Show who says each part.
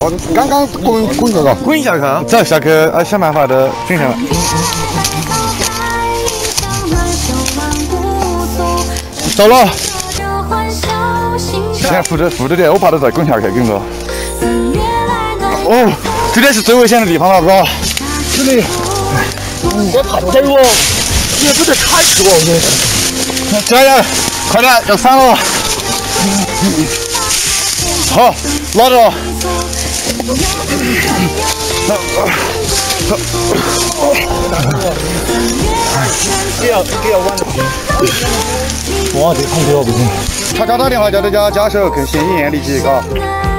Speaker 1: 我刚刚滚这个，
Speaker 2: 滚下去，
Speaker 1: 走下去，想办法的滚下来。走了。现在扶着点，我怕它再滚下去，跟着。哦，这里是最危险的地方了，哥。这里，我怕走哦，你也不得开始哦，加油，快点，要闪了。好，拉着。给要弯的。哇，这空调不行。他刚打电话叫他家手去县医院立即，嘎。